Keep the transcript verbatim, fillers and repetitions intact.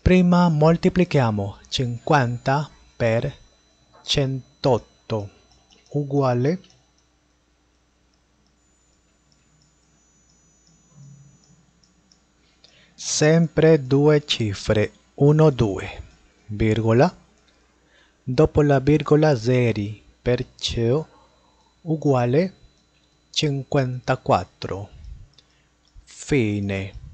Prima moltiplichiamo cinquanta per centotto uguale sempre due cifre, uno, due, virgola, dopo la virgola zeri, perciò uguale cinquantaquattro. Fine.